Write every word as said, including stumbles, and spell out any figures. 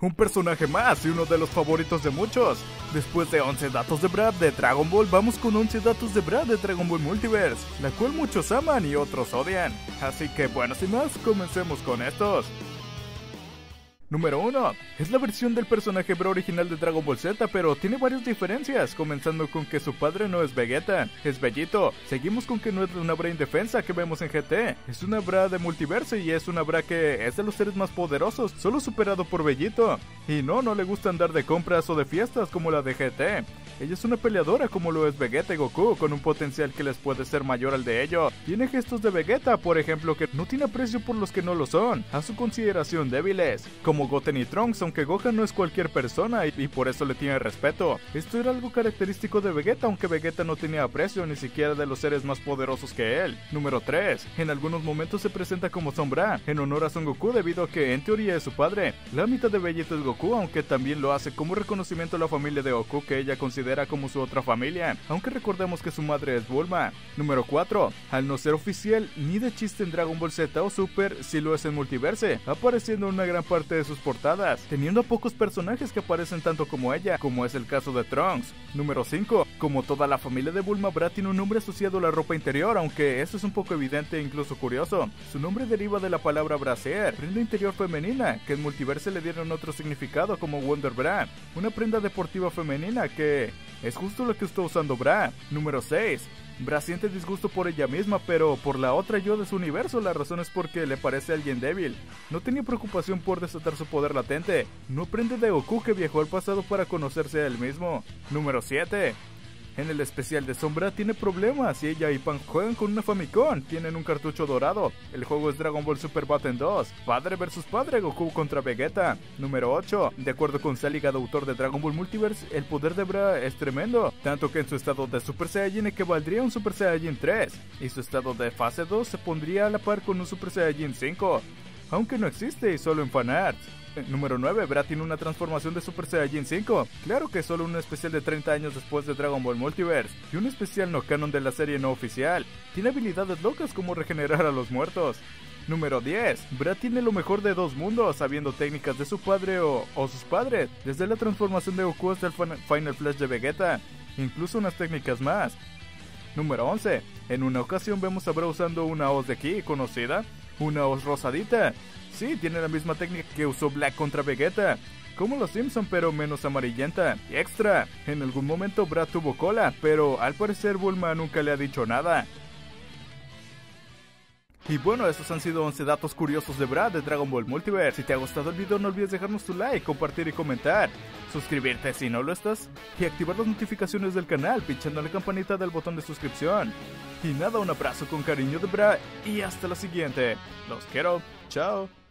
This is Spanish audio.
Un personaje más y uno de los favoritos de muchos. Después de once datos de Brad de Dragon Ball, vamos con once datos de Brad de Dragon Ball Multiverse, la cual muchos aman y otros odian. Así que bueno, sin más, comencemos con estos. Número uno. Es la versión del personaje Bra original de Dragon Ball Z, pero tiene varias diferencias, comenzando con que su padre no es Vegeta, es Bellito. Seguimos con que no es una Bra indefensa que vemos en G T, es una Bra de multiverso y es una Bra que es de los seres más poderosos, solo superado por Bellito. Y no, no le gusta andar de compras o de fiestas como la de G T. Ella es una peleadora como lo es Vegeta y Goku, con un potencial que les puede ser mayor al de ellos. Tiene gestos de Vegeta, por ejemplo, que no tiene aprecio por los que no lo son, a su consideración débiles, como Goten y Trunks, aunque Gohan no es cualquier persona y, y por eso le tiene respeto. Esto era algo característico de Vegeta, aunque Vegeta no tenía aprecio ni siquiera de los seres más poderosos que él. Número tres. En algunos momentos se presenta como Sombra, en honor a Son Goku debido a que en teoría es su padre. La mitad de Vegeta es Goku, aunque también lo hace como reconocimiento a la familia de Goku que ella considera como su otra familia, aunque recordemos que su madre es Bulma. Número cuatro. Al no ser oficial ni de chiste en Dragon Ball Z o Super, sí lo es en Multiverse, apareciendo en una gran parte de sus portadas, teniendo a pocos personajes que aparecen tanto como ella, como es el caso de Trunks. Número cinco. Como toda la familia de Bulma, Bra tiene un nombre asociado a la ropa interior, aunque esto es un poco evidente e incluso curioso. Su nombre deriva de la palabra brasier, prenda interior femenina, que en Multiverse le dieron otro significado como Wonder Bra, una prenda deportiva femenina que es justo lo que está usando Bra. Número seis. Bra siente disgusto por ella misma, pero por la otra yo de su universo. La razón es porque le parece alguien débil. No tenía preocupación por desatar su poder latente. No aprende de Goku, que viajó al pasado para conocerse a él mismo. Número siete. En el especial de Sombra tiene problemas y ella y Pan juegan con una Famicom, tienen un cartucho dorado. El juego es Dragon Ball Super Battle dos, padre versus padre, Goku contra Vegeta. Número ocho. De acuerdo con Saligado, autor de Dragon Ball Multiverse, el poder de Bra es tremendo, tanto que en su estado de Super Saiyajin equivaldría a un Super Saiyajin tres, y su estado de fase dos se pondría a la par con un Super Saiyajin cinco, aunque no existe y solo en fanarts. Número nueve. Bra tiene una transformación de Super Saiyajin cinco. Claro que es solo un especial de treinta años después de Dragon Ball Multiverse, y un especial no canon de la serie no oficial. Tiene habilidades locas como regenerar a los muertos. Número diez. Bra tiene lo mejor de dos mundos, sabiendo técnicas de su padre o, o sus padres, desde la transformación de Goku hasta el Final Flash de Vegeta, incluso unas técnicas más. Número once. En una ocasión vemos a Bra usando una hoz de ki conocida, una hoz rosadita. Sí, tiene la misma técnica que usó Black contra Vegeta, como los Simpson, pero menos amarillenta. Y extra, en algún momento Bra tuvo cola, pero al parecer Bulma nunca le ha dicho nada. Y bueno, estos han sido once datos curiosos de Bra de Dragon Ball Multiverse. Si te ha gustado el video, no olvides dejarnos tu like, compartir y comentar, suscribirte si no lo estás, y activar las notificaciones del canal pinchando en la campanita del botón de suscripción. Y nada, un abrazo con cariño de Bra y hasta la siguiente. Los quiero, chao.